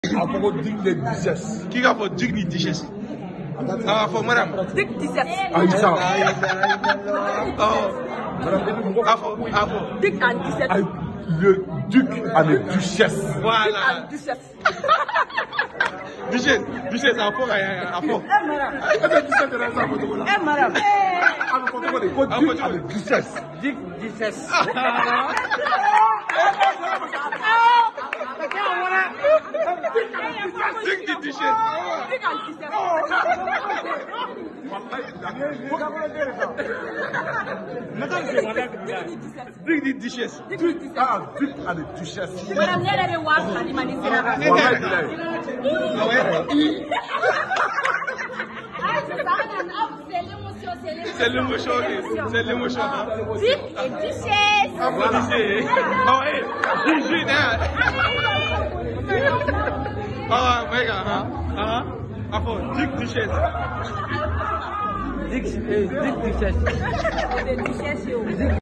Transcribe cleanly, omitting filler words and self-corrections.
Afro digne de duchesse. Qui a fait digne de duchesse? Ah, faut madame. Digne duchesse. Aïssa. Afro. Digne and duchesse. Le duc à la duchesse. Voilà. Duchesse. Duchesse, Afro. Madame. Duc à la duchesse. Digne duchesse. Digne de duchesse. Digne de duchesse. Duc à la duchesse. Madame, elle est voir C'est l'émotion. C'est l'émotion. Dick et duchesse. Applaudissez. Oh, hey. Ah, my God. Afro, Dick duchesse. Dick duchesse.